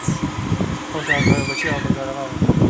Poi c'è ancora il bacino per andare avanti.